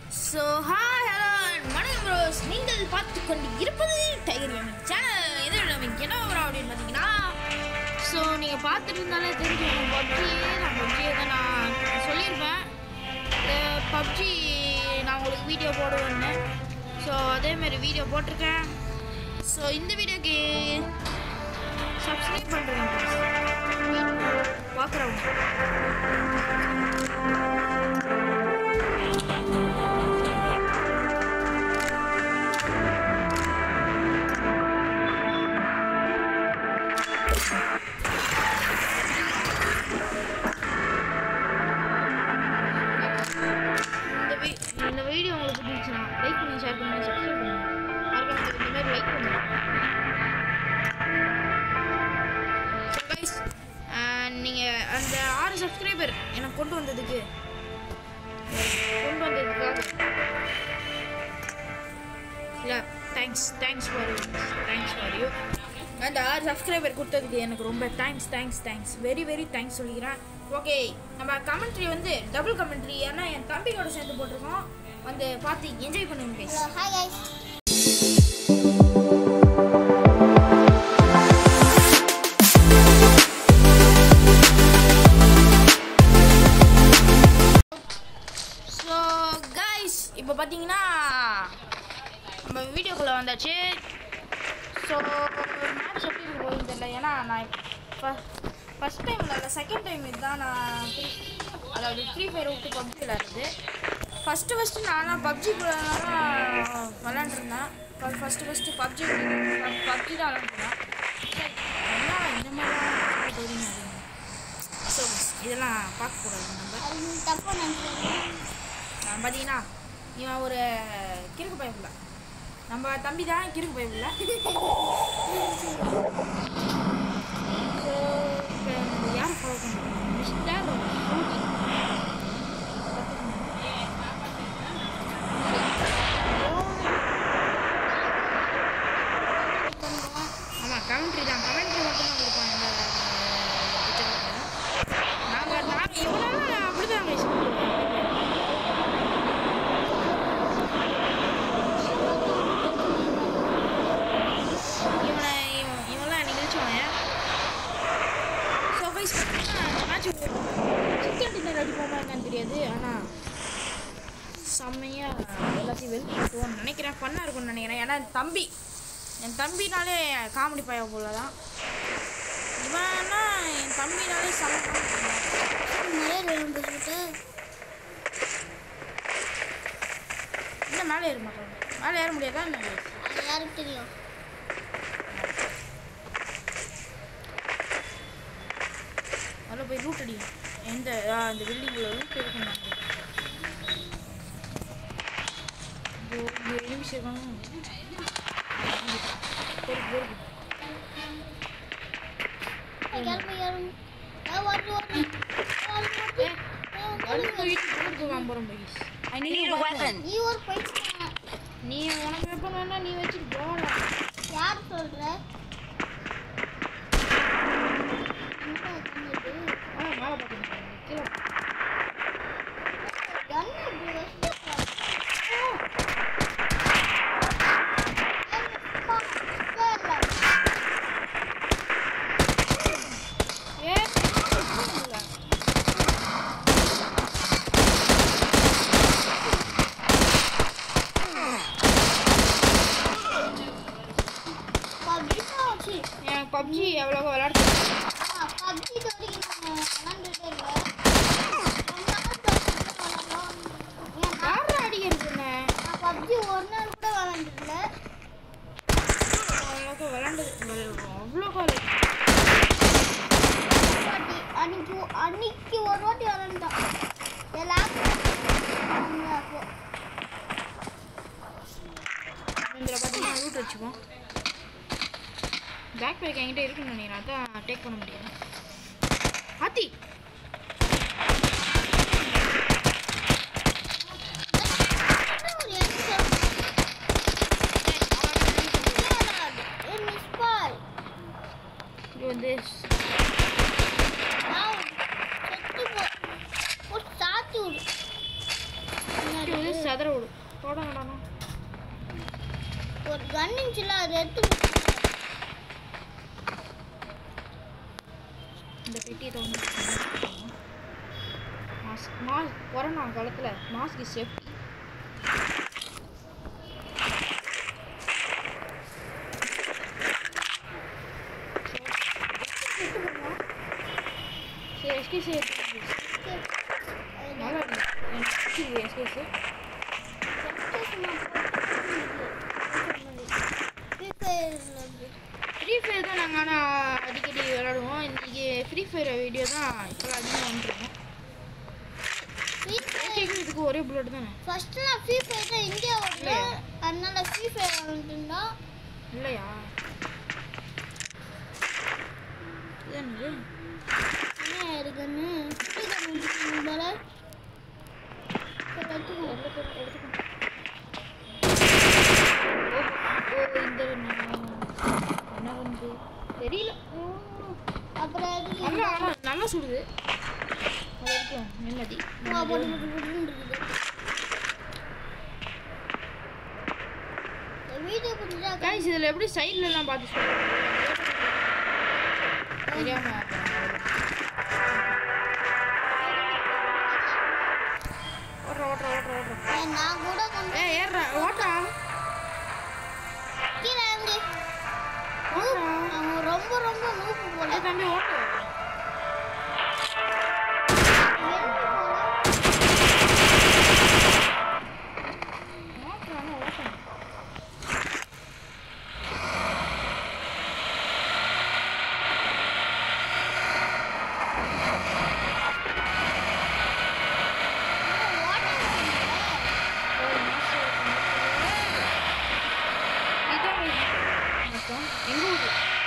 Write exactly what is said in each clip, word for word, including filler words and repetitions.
So hi hello and வணக்கம் bros. நீங்கள் பார்த்து கொண்டு இருப்பது டைகர் கேமிங் சேனல். இது நம்ம என்ன வரோம் அப்படின்னு பார்த்தீங்கன்னா, ஸோ நீங்கள் பார்த்துட்டு இருந்தாலே தெரியும் பப்ஜி நான் பப்ஜியை தான் நான் சொல்லியிருப்பேன். பப்ஜி நான் உங்களுக்கு வீடியோ போடுவேன்னு. ஸோ அதேமாரி வீடியோ போட்டிருக்கேன். ஸோ இந்த வீடியோக்கு சப்ஸ்கிரைப் பண்ணுறேன் பார்க்குறவங்க. இந்த வீடியோ உங்களுக்கு பிடிச்சுன்னா லைக் பண்ணி ஷேர் பண்ணி சப்ஸ்கிரைப் பண்ணுங்க. மறக்காம இந்த மாதிரி லைக் பண்ணுங்க. ஸோ கைஸ், நீங்கள் அந்த ஆறு சப்ஸ்கிரைபர் எனக்கு கொண்டு வந்ததுக்கு கொண்டு வந்ததுக்காக இல்லை thanks thanks for you thanks for you அந்த ஆறு சப்ஸ்கிரைபர் கொடுத்ததுக்கு எனக்கு ரொம்ப thanks thanks thanks very very thanks சொல்லிக்கிறேன். ஓகே, நம்ம கமெண்ட்ரி வந்து டபுள் கமெண்ட்ரி, ஏன்னா என் தம்பியோட சேர்ந்து போட்டிருக்கோம். வந்து பார்த்து என்ஜாய் பண்ணுங்க guys. Hi guys. So guys, இப்போ பார்த்தீங்கன்னா நம்ம வீடியோக்குள்ளே வந்தாச்சு. ஸோ மேட்ச் எப்படி இருக்கு போகுதுன்னு தெரியல, ஏன்னா நான் இப்போ ஃபஸ்ட் டைம் இல்லை செகண்ட் டைம் இதுதான் நான் ஃப்ரீ அதாவது ஃப்ரீ ஃபயர் விட்டு பப்ஜி விளையாடுறது. ஃபஸ்ட்டு ஃபஸ்ட்டு நானும் பப்ஜி கூட விளாண்டுருந்தேன். ஃபஸ்ட்டு ஃபஸ்ட்டு பப்ஜி பப்ஜி தான் விளாண்டுருந்தேன். என்ன இந்த மாதிரிலாம் தெரியும் அப்படின்னு. ஸோ இதெல்லாம் பார்க்கக்கூடாது. நம்ம தப்பாக நான் பார்த்தீங்கன்னா இவன் ஒரு கிறுக்கு பயப்பில்லை, நம்ம தம்பி தான் கிறுக்கு பயப்பில்லை. ஸோ இப்போ யார் ஃபாலோ பண்ணுறோம்? Mister Rudy. ஆமாம், கமெண்ட்ரி தான் கமெண்ட்ரி மட்டும் தான் கொடுப்போம். இந்த நாங்கள் நாங்கள் இவ்வளோ அப்படி தான் கைஸ் இவனை இவெல்லாம் எனக்கு நினச்சவன். ஸோ கைஸ் அந்த மேட்ச் சிக்கன் டின்னர் அடிப்போமா என்னன்னு தெரியாது, ஆனால் செம்மையாக எல்லாத்தையும் வெளிப்படுத்துவோம்னு நினைக்கிறேன். ஃபன்னாக இருக்கும்னு நினைக்கிறேன். ஏன்னா என் தம்பி என் தம்பினாலே காமெடி பைய போல தான் இவன்னா. என் தம்பினாலே செம்ம இன்னும் மேலே ஏற மாட்டாங்க. மேலே ஏற முடியாதா என்ன? யாருக்கு தெரியும்? அதில் போய் ரூட் அடி. எந்த அந்த பில்டிங்கில் ரூட் எடுக்கணும். நிமிஷம் இருக்காங்க. நீ உனக்கு வெப்பன் வேணா நீ வச்சுட்டு போன. யார் சொல்ற? பப்ஜி எவ்வளோ விளையாடுறேன். பப்ஜி யாரும் அடிக்கிறதுண்ணே. பப்ஜி ஒரு நாள் கூட விளையாண்டுல அவ்வளோக்கா விளையாண்டது அவ்வளோக்கா அன்னைக்கு அன்னைக்கு ஒரு வாட்டி விளையாண்டான். இதில் பார்த்தீங்கன்னா ரூட் வச்சுப்போம். பேக் பேக் என்கிட்ட இருக்குன்னு நினைக்கிறேன், அதான் டேக் பண்ண முடியாது. ஆத்தி இது வந்து சதற விடு போட வேண்டாம் ஒரு கன் இருந்துச்சுல அது எடுத்து இந்த பெட்டியை தோணு மாஸ்க் மாஸ்க் கொரோனா காலத்தில் மாஸ்க் இஸ் சேஃப்டி சரி எஸ்கே சரி நல்லா இருக்கு எஸ்கே சார் ஃப்ரீ ஃபயர் தான் நாங்கள் ஆனால் அடிக்கடி விளாடுவோம். இன்றைக்கி ஃப்ரீ ஃபயர் வீடியோ தான் இப்போ அதிகமாக வந்துருக்கோம். இதுக்கு ஒரே புல்லட் தானே ஃபர்ஸ்ட் நான் ஃப்ரீ ஃபயர் தான் இந்தியா வரல அதனால ஃப்ரீ ஃபயர் வந்துட்டா இல்லையா என்னது என்ன இருக்குன்னு போல இந்த என்ன வந்து தெரியல அப்புறம் நல்லா நல்லா சுடுது அது வரைக்கும் நிம்மதி வீடியோ பிடிச்சா கைஸ் இதில் எப்படி சைட்லலாம் பார்த்து சொல்லுங்க தெரியாம ஓட்டுற ஓட்டுற ஓட்டுற ஓட்டுற நான் கூட ஏ ஏறுற ஓட்டா கீழே இறங்கி அவன் ரொம்ப ரொம்ப நூப்பு போல தம்பி ஓட்டு ஓட்டுறானே ஓட்டணும் எங்க ஊரு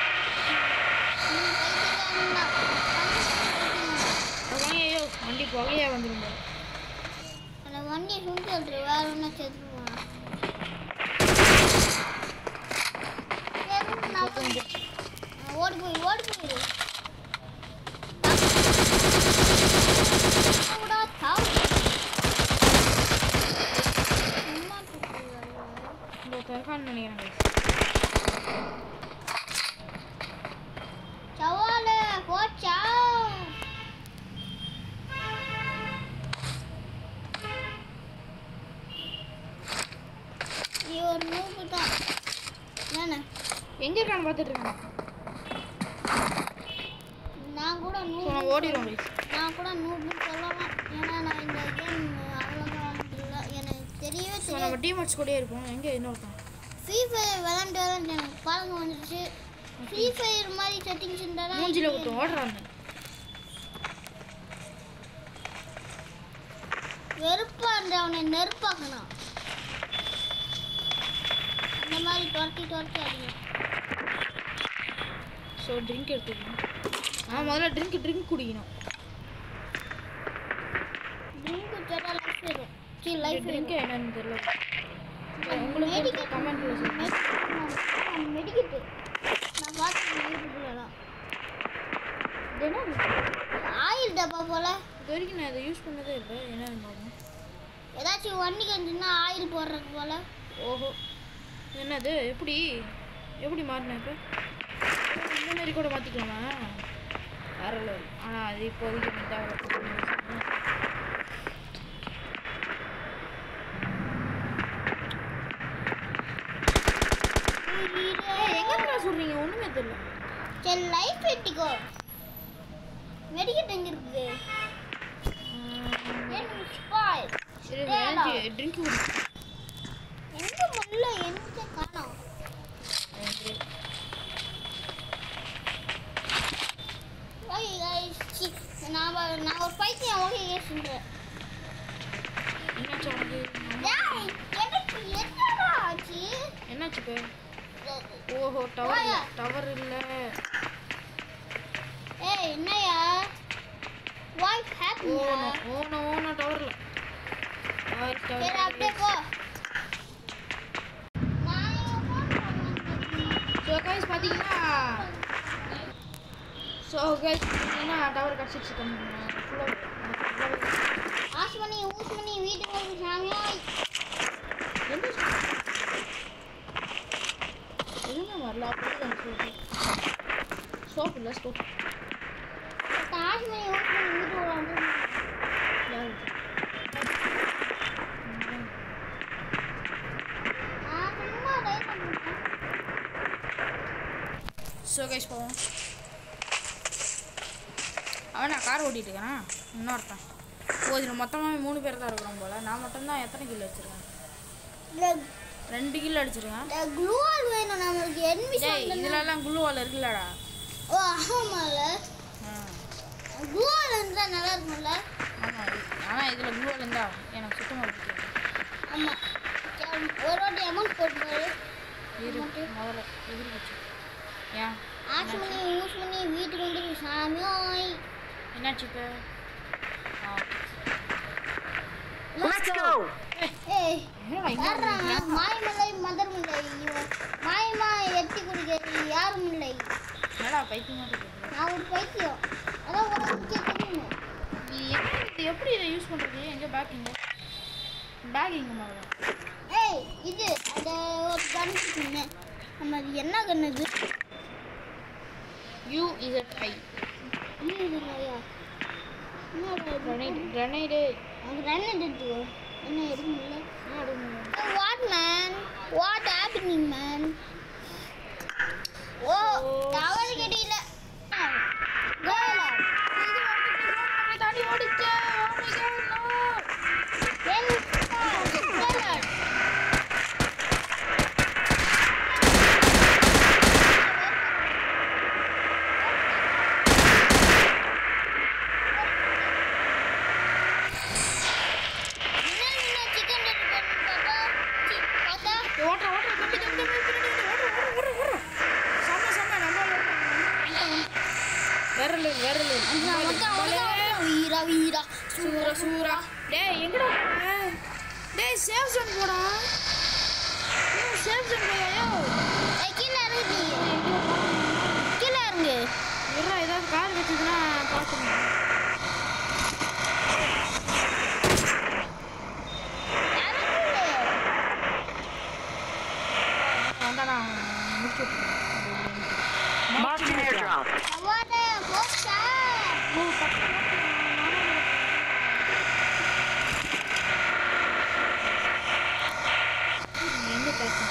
ஐயோ வண்டி புகையா வந்துருங்க அந்த வண்டி சுண்டு சொல்ற வேற ஒண்ணு செத்து போனா ஓடி போய் ஓடி போயிரு இந்த தரகான் நினைக்கிறேன் சவாலே போச்சா நீ ஒரு நூறு தான் என்ன எங்க இருக்கான்னு பார்த்துட்டு இருக்கேன் நான் கூட நூறு நான் ஓடிடுவோம் கைஸ் நான் கூட நூறு சொல்லலாம் ஏன்னா நான் இந்த கேம் அவ்வளோவா இல்லை எனக்கு தெரியவே ஸோ தெரியாது நம்ம டீமேட்ஸ் கூடயே இருப்போம் எங்கே இன்னொருத்தன் ஃப்ரீ ஃபயர் விளாண்டு விளாண்டு எனக்கு பழக்கம் வந்துடுச்சு ஃப்ரீ ஃபயர் மாதிரி செட்டிங்ஸ் இருந்தாலும் மூஞ்சில விட்டு ஓடுறாங்க வெறுப்பா இருந்த அவனை நெருப்பாக்கணும் அந்த மாதிரி துரத்தி துரத்தி அடிக்கணும் ஸோ ட்ரிங்க் எடுத்துக்கணும் ஆ முதல்ல ட்ரிங்க் ட்ரிங்க் குடிக்கணும் ட்ரிங்க் குடிச்சா லைஃப் வரும் சரி லைஃப் ட்ரிங்க் என்னன்னு தெரியல உங்களுக்கு கமெண்ட்ல சொல்லுங்க மெடிக்கெட்டு நான் பார்த்தேன் யூடியூப்லலாம் இது என்ன ஆயில் டப்பா போல இது வரைக்கும் நான் இதை யூஸ் பண்ணதே இல்லை என்னன்னு பார்க்கணும் ஏதாச்சும் வண்டிக்கு இருந்துச்சுன்னா ஆயில் போடுறது போல ஓஹோ என்னது எப்படி எப்படி மாறினேன் இப்போ இந்த மாதிரி கூட மாற்றிக்கலாமா வேற லெவல் ஆனால் அது இப்போதைக்கு தேவை எங்கே சொல்கிறீங்க ஒன்றுமே தெரியல சரி லைஃப் வெட்டிக்கோ மெடிக்கெட் எங்கே இருக்குது சரி ட்ரிங்க் குடி எங்கே முல்ல எங்கே காணோம் ஓகே கைஸ் நான் நான் ஒரு பைத்தியம் ஓகே கேஸ் சொல்கிறேன் என்னாச்சு உனக்கு எனக்கு என்னடா ஆச்சு என்னாச்சு இப்போ ஓஹோ டவர் டவர் இல்லை ஏய் என்னையா what happen oh no oh no oh no tower இல்லை டவர் சரி டவர் அப்படியே போ ஸோ கைஸ் பார்த்தீங்கன்னா ஸோ கைஸ் பார்த்தீங்கன்னா டவர் கிடச்சிச்சு கம்மி ஃபுல்லாக ஆசு பண்ணி ஊஸ் பண்ணி வீட்டுக்கு வந்து சாமியா சோப்பு இல்லை சோப்பு காஷ்மீரி யூஸ் பண்ணி வீட்டு வந்து யாருக்கு நான் சும்மா டைப் பண்ணுறேன். ஸோ கைஸ் போவோம். அவன் நான் கார் ஓட்டிகிட்டு இருக்கேன். இன்னொருத்தன் ஓ இதில் மொத்தமாக மூணு பேர் தான் இருக்கிறோம் போல். நான் மட்டும்தான் எத்தனை கிலோ அடிச்சிருக்கேன்? ரெண்டு கிலோ அடிச்சிருக்கேன். க்ளூவால் வேணும் நம்மளுக்கு. டேய் இதுலலாம் குளுவால் இருக்குல்லடா. ஓ ஆமாம்ல, க்ளூவால் இருந்தால் நல்லா இருக்கும்ல. ஆமாம் ஆனால் இதில் குளுவால் இருந்தால் எனக்கு சுத்தமாக பிடிக்கும். ஆமாம் ஒரு வாட்டி அமௌண்ட் போட்டுப்பாரு. இரு முதல்ல எதிரி வச்சு ஏன் ஆட்சி பண்ணி யூஸ் பண்ணி வீட்டுக்கு வந்து சாமியோய் என்னாச்சு இப்போ? ஆ Let's go. ஏய் என்னடா இங்க யாரா மாயமலை மதர்மலை மாயமா எட்டி குடிக்கிறது யாரும் இல்லை. என்னடா பைத்தியமாக இருக்குது? நான் ஒரு பைத்தியம். அதான் உனக்கு தெரியுமே. நீ என்ன இது எப்படி இதை யூஸ் பண்ணுறது? எங்கே பேக் இங்கே பேக் இங்கே முதல்ல. ஏய் இது அந்த ஒரு கன் இருக்குங்க. நம்ம அது என்ன கன் இது? யூ இசட் ஐ இது இல்லையா? கிரனைட் கிரனைடு அங்கே கிரானைட் எடுத்துக்கோ. என்ன எடுக்க முடியல. ஆ what man what happening man? Oh tower கிடையில. கோலா தாண்டி ஓடிச்சே. ஓடுற ஓடுற தம்பி தம்பி தம்பி ஓடுற ஓடுற ஓடுற சம சம நம்மள வேறல வேறல வீரா வீரா சூரா சூரா. டேய் எங்கடா போற? டேய் சேவ் ஜோன் போடா. ஏய் சேவ் ஜோன் போயா? ஏய் கீழ இறங்கு. கீழ இறங்கு. இருடா ஏதாவது கார் வெச்சதுனா பாத்துங்க. வந்தானா முடிச்சு Marking airdrop. அவாடே போச்சா. ஓ பக்கம் எங்க பேசு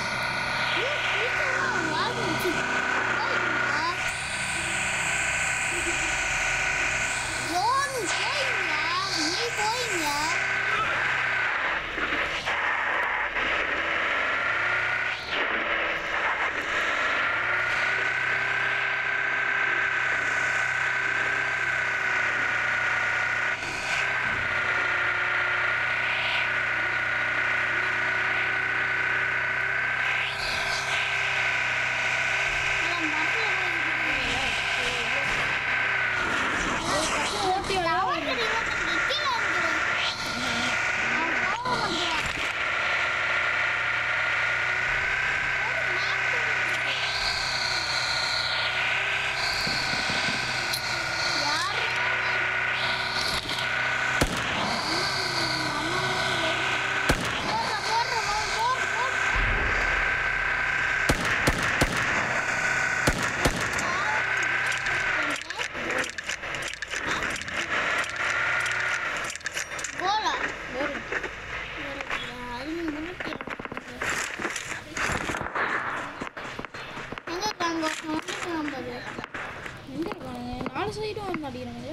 நாலு சைடும் வர மாட்டேங்கிறாங்க.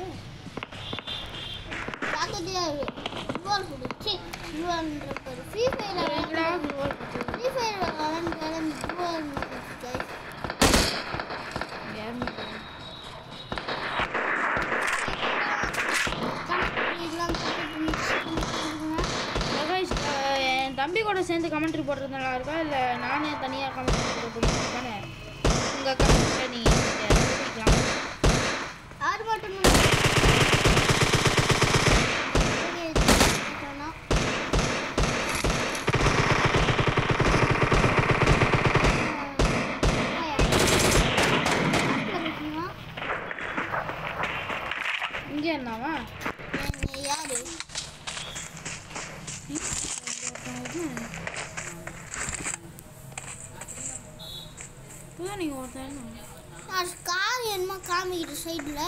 ஃப்ரீ ஃபயர் ஃப்ரீ ஃபயர் விளாண்டு என் தம்பி கூட சேர்ந்து கமெண்ட்ரி போடுறது நல்லா இருக்கா இல்லை நானே தனியாக கமெண்ட்ரி போட பிடிச்சிருக்கானே? உங்கள் கமெண்ட்டை நீங்கள் தெரிவிக்கலாம். ஆறு மட்டும் இங்கே என்னவா யாரு இப்போதான் நீங்கள் ஒருத்தன் அது கார் என்னமோ காமிக்கிற சைடில்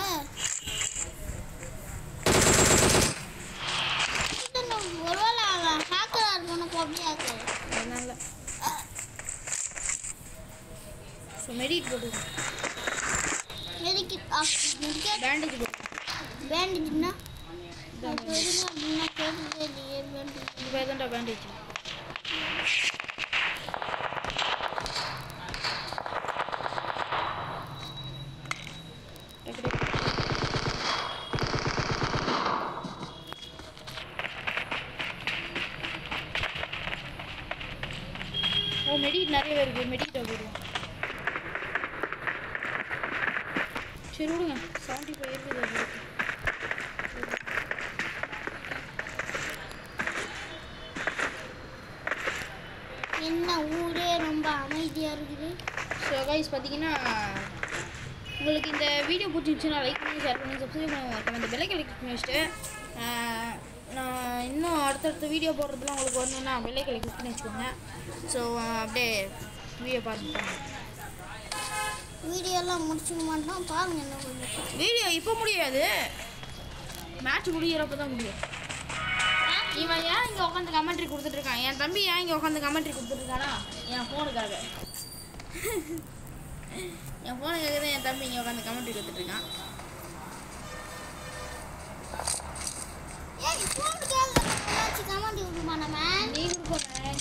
ஒருவேளை அவன் ஹேக்கராக இருக்கணும் அப்படியே ஹேக்கர் அதனால ஸோ மெடிட் போட்டு எதுக்கு பேண்டேஜ் போட்டு பேண்டேஜ்னா அப்படின்னா கேட்டதே இல்லையே பேண்டேஜ் இந்த பேர் தான்டா பேண்டேஜ் ஓ மெடிட் நிறைய பேர் இருக்குது மெடிட் போடுவோம் சரி விடுங்க செவன்ட்டி ஃபைவ் இருக்குது என்ன ஊரே ரொம்ப அமைதியாக இருக்குது. ஸோ கைஸ் பார்த்தீங்கன்னா உங்களுக்கு இந்த வீடியோ பிடிச்சிருந்துச்சுன்னா லைக் பண்ணி ஷேர் பண்ணி சப்ஸ்கிரைப் பண்ணி அந்த பெல்லை கிளிக் பண்ணி வச்சுட்டு நான் இன்னும் அடுத்தடுத்த வீடியோ போடுறதுலாம் உங்களுக்கு வரணுன்னா பெல்லை கிளிக் பண்ணி வச்சுக்கோங்க. ஸோ அப்படியே வீடியோ பாருங்க. வீடியோலாம் முடிச்சுக்க மாட்டோம் பாருங்கள் என்ன கொஞ்சம். வீடியோ இப்போ முடியாது, மேட்ச் முடிகிறப்ப தான் முடியும். இவன் ஏன் இங்கே உட்காந்து கமெண்ட்ரி கொடுத்துட்ருக்கான், என் தம்பி ஏன் இங்கே உட்காந்து கமெண்ட்ரி கொடுத்துட்ருக்கானா என் ஃபோனுக்காக. என் ஃபோனுக்காக தான் என் தம்பி இங்கே உட்காந்து கமெண்ட்ரி கொடுத்துட்ருக்கான். ஏய் ஃபோனுக்காக கமெண்ட்ரி கொடுக்குமா நம்ம நீ கொடுப்போம்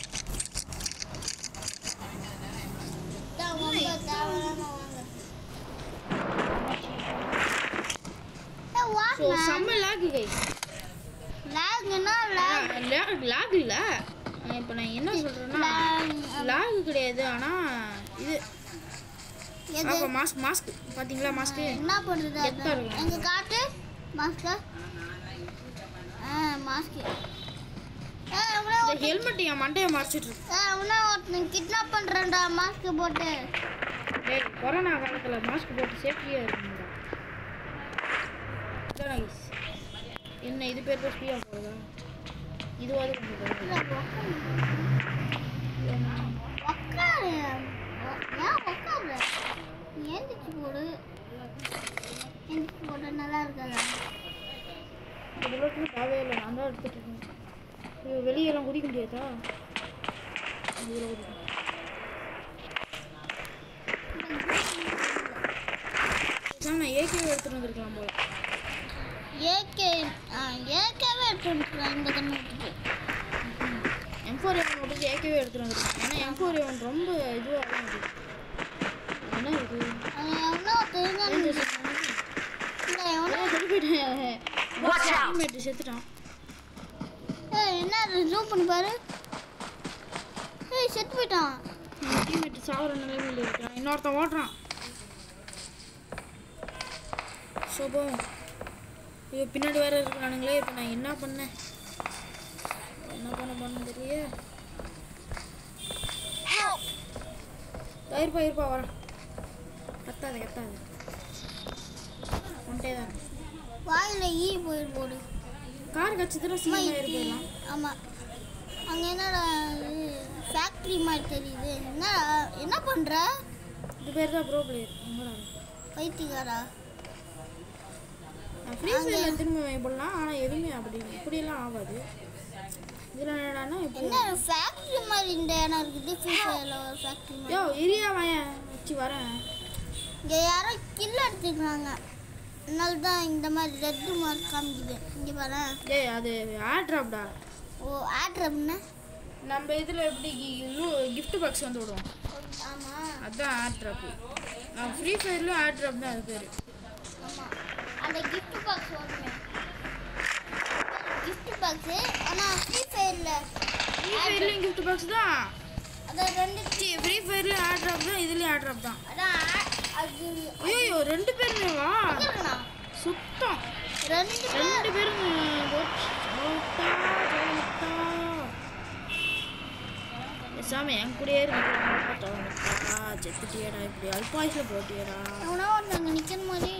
செம்ம லாக் கைஸ். லாக்னா லாக் லாக் இல்ல, இப்போ நான் என்ன சொல்றேன்னா லாக் கிடையாது, ஆனா இது அப்ப மாஸ்க் மாஸ்க் பாத்தீங்களா மாஸ்க் என்ன பண்றது எங்க காட்டு மாஸ்க். ஆ மாஸ்க் ஏய் அவனே இந்த ஹெல்மெட் என் மண்டைய மறைச்சிட்டு இருக்கு. ஏய் அவனே ஒருத்தன் கிட்னாப் பண்றான்டா மாஸ்க் போட்டு. டேய் கொரோனா காலத்துல மாஸ்க் போட்டு சேஃப்டியா இருக்கணும்டா. கைஸ் என்ன இது பேர் தான் ஸ்பீயா போகுதா, இதுவாது கொஞ்சம் உக்காரு. ஏன் உக்காரு, ஏந்திச்சு போடு. ஏந்திச்சு போட நல்லா இருக்காதா? இந்த புல்லட்லாம் தேவையே இல்லை, நான் தான் எடுத்துட்டு இருக்கேன். இது வெளியெல்லாம் குடிக்க முடியாதா? இதில் குடிக்கும். நான் ஏகேவே எடுத்துகிட்டு வந்திருக்கலாம் போல. ஏகே ஆ ஏகேவே எடுத்துட்டு வந்துருக்கலாம் இந்த கண்ணு விட்டுட்டு. எம் ஃபோர் ஏவன் விட்டுட்டு ஏகேவே எடுத்துகிட்டு வந்திருக்கேன். ஏன்னா எம் ஃபோர் ஏவன் ரொம்ப இதுவாக தான் இருக்குது. என்ன இது எவ்வளோ தெரிஞ்சு இல்லை எவ்வளோ போயிட்டேன் செத்துட்டான். ஏய் என்ன ஜூம் பண்ணி பாரு. ஏய் செத்து போயிட்டான். டீம்மேட் சாவர நிலைமையில் இருக்கிறான், இன்னொருத்தன் ஓடுறான். சோபோ ஐயோ பின்னாடி வேற இருக்கிறானுங்களே. இப்போ நான் என்ன பண்ணேன் என்ன பண்ண பண்ண தெரியல. இருப்பா இருப்பா வரேன். கத்தாது கத்தாது ஒன்ட்டே தான். வாயில் ஈ போயிரு போடு. கார் கச்சிதுனா சீக்கிரம் இருக்கலாம். ஆமாம் அங்கே என்னடா ஃபேக்ட்ரி மாதிரி தெரியுது. என்ன என்ன பண்ணுற? இது பேர் தான் ப்ரோ பிளேயர். எங்கடா பைத்தியக்காரா? ஃப்ரீ ஃபயரில் திரும்ப போடலாம், ஆனால் எதுவுமே அப்படி இப்படியெல்லாம் ஆகாது. இதில் என்னடானா இப்போ என்ன ஃபேக்ட்ரி மாதிரி இந்த இடம் இருக்குது. ஃப்ரீ ஃபயரில் ஒரு ஃபேக்ட்ரி மாதிரி. யோ இரியா வாயன் வச்சு வரேன். இங்கே யாரோ கில் எடுத்துக்கிறாங்க, அதனால தான் இந்த மாதிரி ரெட்டு மார்க் காமிக்குது. இங்கே பாரு. ஏய் அது ஆட்ராப்டா. ஓ ஆட்ராப்னா நம்ம இதில் எப்படி கிஃப்ட் பாக்ஸ் வந்து விடுவோம். ஆமாம் அதுதான் ஆட்ராப். நான் ஃப்ரீ ஃபயர்லேயும் ஆட்ராப் தான் அது பேர். ஆமாம் அந்த கிஃப்ட் பாக்ஸ் வருமே கிஃப்ட் பாக்ஸு. ஆனால் ஃப்ரீ ஃபயரில் ஃப்ரீ ஃபயர்லேயும் கிஃப்ட் பாக்ஸ் தான். அதான் ரெண்டு ஃப்ரீ ஃபயர்லேயும் ஆட்ராப் தான், இதுலேயும் ஆட்ராப் தான். அதான் அது ஐயோ ரெண்டு பேருமே வா இருக்குண்ணா. சுத்தம் ரெண்டு ரெண்டு பேரும் சாமி என் கூடயே இருக்கு. செத்துட்டியடா, இப்படி அல்பாயுசில் போட்டியடா. அவனா ஒருத்தங்க நிற்கிற மாதிரி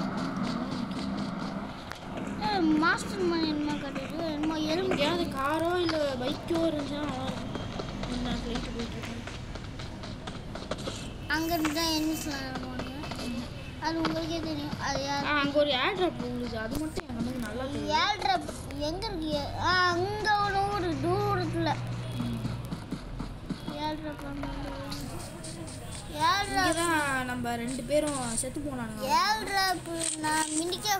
மாஸ்டர் மாதிரி என்னமோ கட்டிட்டு என்னமோ எலும்பு. எங்கேயாவது காரோ இல்லை பைக்கோ இருந்துச்சுன்னா நல்லா இருக்கும். நான் ஃப்ளைட்டு போயிட்டுருக்கேன். அங்கேருந்து தான் என்ன அது உங்களுக்கே தெரியும். அது அங்கே ஒரு ஏர் ட்ராப் உங்களுக்கு அது மட்டும் என் கண்ணுக்கு நல்லா தெரியும். ஏர் ட்ராப் எங்கே இருக்கு? ஆ அங்கே ஒரு ஊர் தூரத்தில் ஏர் ட்ராப். ஏர் ட்ராப் தான் நம்ம ரெண்டு பேரும் செத்து போனானுங்க. ஏர் ட்ராப் நான் மினிக்க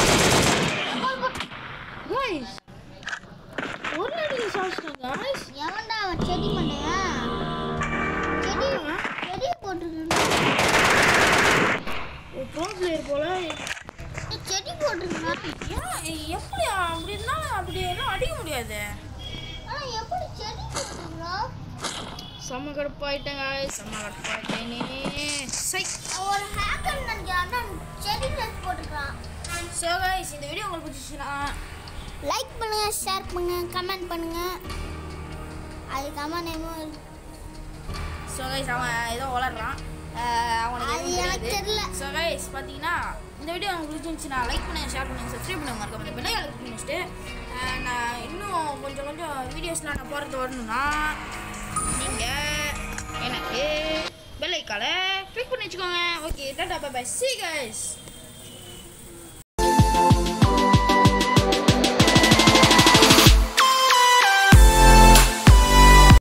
गाइस ஒரு அடி சாப்பிட்டா गाइस. எவன்டா அவன்? செடி மண்டையா? செடி செடி போட்டுருக்கான். ஒரு ப்ரோ பிளேயர் போல செடி போட்டுருக்கான். ஏன் எப்படி அப்படி இருந்தா அப்படி எல்லாம் அடிக்க முடியாது. ஆனா எப்படி செடி போட்டுருக்கான்? செம்ம கடுப்பாயிட்டேன் गाइस. செம்ம கடுப்பாயிட்டேனே. சை ஒரு ஹேக்கர் நினைக்கிறான். செடி ட்ரெஸ் போட்டுருக்கான். சோ गाइस இந்த வீடியோ உங்களுக்கு பிடிச்சிருந்தா லைக் பண்ணுங்க, ஷேர் பண்ணுங்க, கமெண்ட் பண்ணுங்க. அது கமெண்ட் நேமோ. ஸோ கைஸ் அவன் ஏதோ வளர்றான் அவனுக்கு எனக்கு தெரியல. ஸோ கைஸ் பார்த்தீங்கன்னா இந்த வீடியோ உங்களுக்கு பிடிச்சிருந்துச்சுன்னா லைக் பண்ணுங்கள், ஷேர் பண்ணுங்கள், சப்ஸ்கிரைப் பண்ணுங்க, மறக்காம பெல் ஐக்கானை கிளிக் பண்ணிட்டு நான் இன்னும் கொஞ்சம் கொஞ்சம் வீடியோஸ்லாம் நான் போகிறது வரணும்னா நீங்கள் எனக்கு பெல் ஐக்கானை கிளிக் பண்ணி வச்சுக்கோங்க. Okay tata bye bye. See guys.